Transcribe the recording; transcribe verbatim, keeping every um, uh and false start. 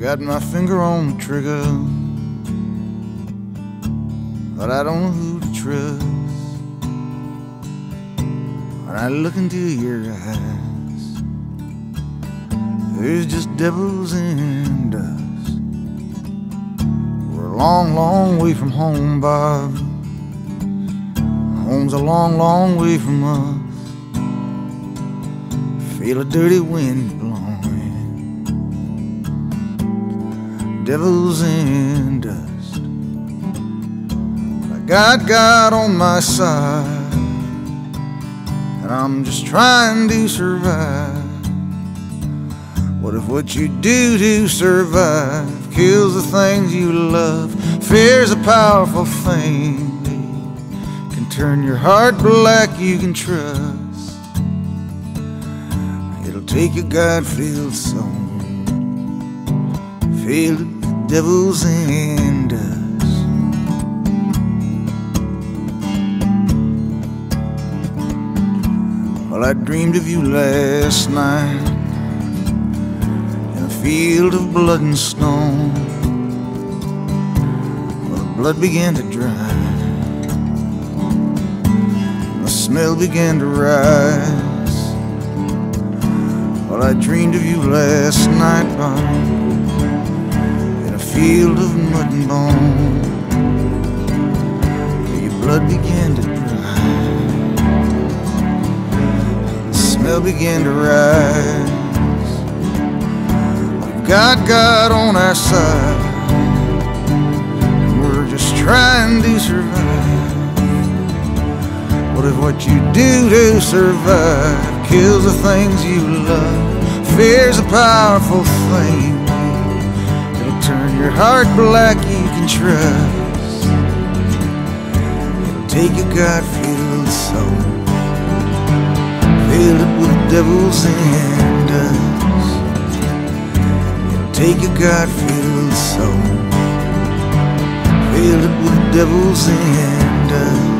got my finger on the trigger, but I don't know who to trust. When I look into your eyes, there's just devils in dust. We're a long, long way from home, Bob. Home's a long, long way from us. Feel a dirty wind blowing, devils in dust. I got God on my side, and I'm just trying to survive. What if what you do to survive kills the things you love? Fear's a powerful thing, can turn your heart black, you can trust. It'll take a God-filled song, filled with devils and dust. Well, I dreamed of you last night in a field of blood and stone. Well, the blood began to dry, the smell began to rise. Well, I dreamed of you last night, Bob, in a field of mud and bone. Your blood began to dry, the smell began to rise. We've got God on our side, and we're just trying to survive. What if what you do to survive kills the things you love? Fear's a powerful thing, it'll turn your heart black, you can trust. It'll take a God-filled soul, fill it with devils and dust. It'll take a God-filled soul, fill it with devils and dust.